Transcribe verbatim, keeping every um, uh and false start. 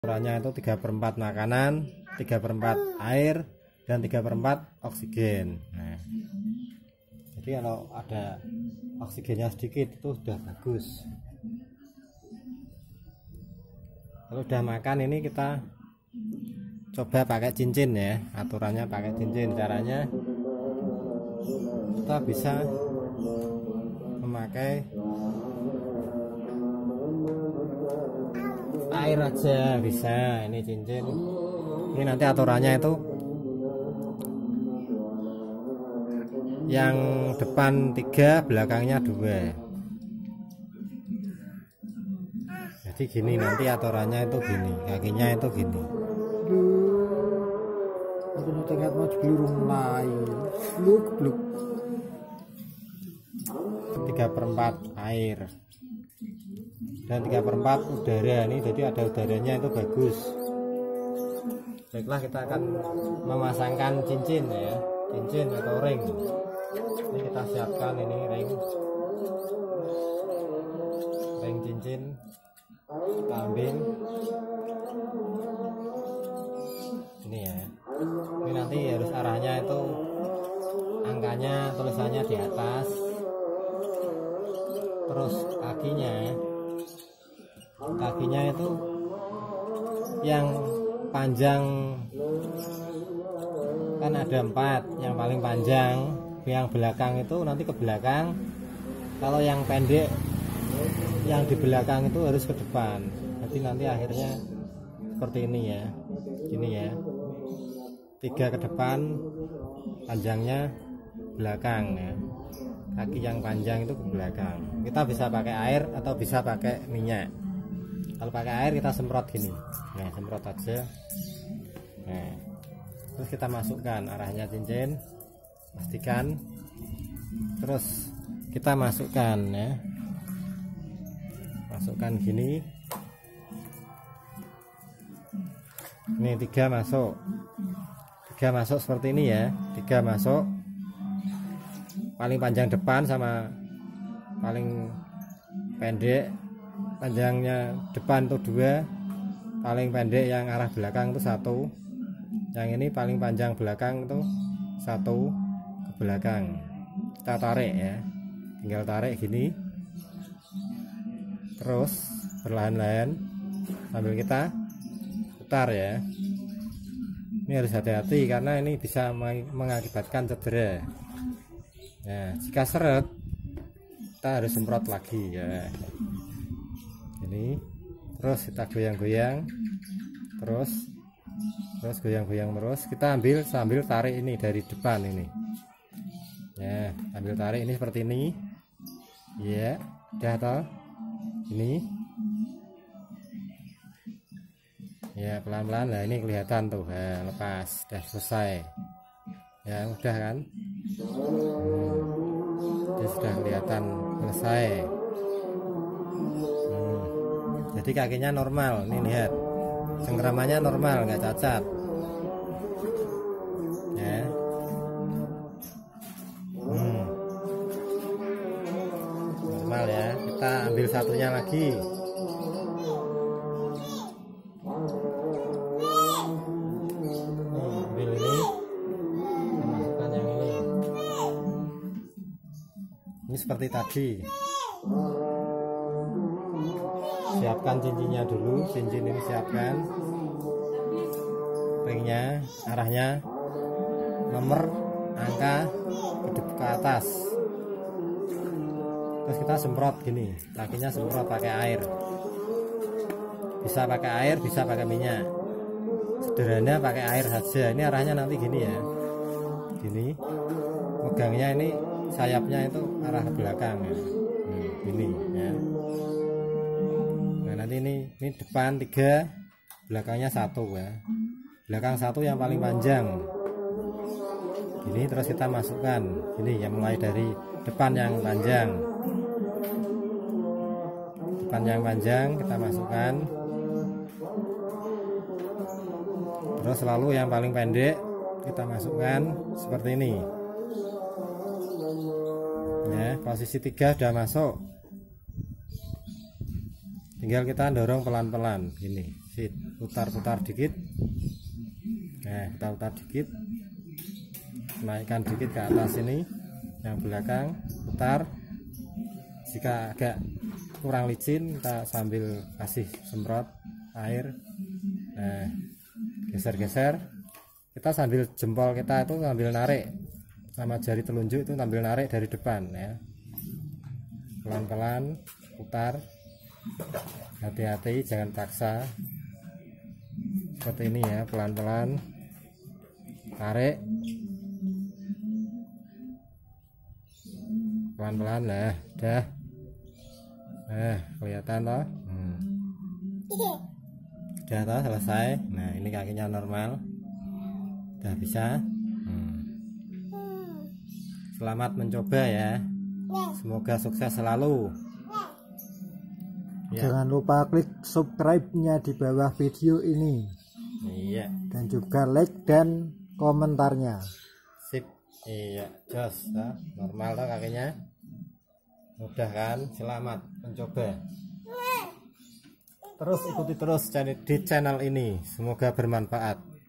Ukurannya itu tiga per empat makanan, tiga per empat air, dan tiga per empat oksigen. Nah, jadi kalau ada oksigennya sedikit itu sudah bagus. Kalau udah makan ini kita coba pakai cincin ya. Aturannya pakai cincin. Caranya kita bisa memakai air aja bisa. Ini cincin, ini nanti aturannya itu yang depan tiga, belakangnya dua. Jadi gini nanti aturannya itu gini, kakinya itu gini. Aku tengah mau belurung lain, bluk bluk. tiga per empat air dan tiga per empat udara nih, jadi ada udaranya itu bagus. Baiklah, kita akan memasangkan cincin ya, cincin atau ring. Ini kita siapkan ini ring, ring cincin, kita ambil ini ya. Ini nanti harus arahnya itu angkanya, tulisannya di atas, terus kakinya kakinya itu yang panjang kan ada empat, yang paling panjang yang belakang itu nanti ke belakang. Kalau yang pendek yang di belakang itu harus ke depan. Jadi nanti akhirnya seperti ini ya, gini ya, tiga ke depan, panjangnya belakang ya. Kaki yang panjang itu ke belakang. Kita bisa pakai air atau bisa pakai minyak. Kalau pakai air kita semprot gini, nah semprot aja. Nah, terus kita masukkan arahnya cincin, pastikan. Terus kita masukkan ya, masukkan gini. Ini tiga masuk, tiga masuk seperti ini ya, tiga masuk. Paling panjang depan sama paling pendek, panjangnya depan itu dua, paling pendek yang arah belakang itu satu. Yang ini paling panjang belakang itu satu ke belakang. Kita tarik ya, tinggal tarik gini, terus perlahan-lahan sambil kita putar ya. Ini harus hati-hati karena ini bisa mengakibatkan cedera. Nah, jika seret kita harus semprot lagi ya. Ini terus kita goyang-goyang, terus terus goyang-goyang terus. Kita ambil sambil tarik ini dari depan ini ya, ambil tarik ini seperti ini ya. Udah toh ini ya, pelan-pelan. Nah ini kelihatan tuh ya, lepas, udah selesai ya, udah kan. Hmm, dia sudah kelihatan selesai. Hmm, jadi kakinya normal, nih lihat, cengkeramannya normal, nggak cacat ya. Hmm, normal ya. Kita ambil satunya lagi. Ini seperti tadi. Siapkan cincinnya dulu, cincin ini siapkan. Ringnya, arahnya nomor, angka ke, ke atas. Terus kita semprot gini, kakinya semprot pakai air. Bisa pakai air, bisa pakai minyak. Sederhana pakai air saja. Ini arahnya nanti gini ya. Gini. Megangnya ini sayapnya itu arah ke belakang ya. Hmm, ini ya. Nah nanti ini ini depan tiga, belakangnya satu ya. Belakang satu yang paling panjang. Ini terus kita masukkan. Ini yang mulai dari depan yang panjang. Depan yang panjang kita masukkan. Terus selalu yang paling pendek kita masukkan seperti ini. Ya, posisi tiga sudah masuk. Tinggal kita dorong pelan-pelan gini. Sit, putar-putar dikit. Nah, kita putar dikit, naikkan dikit ke atas ini, yang belakang putar. Jika agak kurang licin, kita sambil kasih semprot air. Nah, geser-geser. Kita sambil jempol kita itu sambil narik, sama jari telunjuk itu sambil narik dari depan ya. Pelan-pelan putar. Hati-hati, jangan paksa. Seperti ini ya, pelan-pelan tarik, pelan-pelan. Nah, dah, nah kelihatan toh. hmm. Udah toh, selesai. Nah, ini kakinya normal, udah bisa. hmm. Selamat mencoba ya, semoga sukses selalu ya. Jangan lupa klik subscribe-nya di bawah video ini. Iya. Dan juga like dan komentarnya. Sip. Iya, jos, nah, normal toh kakinya. Mudah kan? Selamat mencoba. Terus ikuti terus di channel ini. Semoga bermanfaat.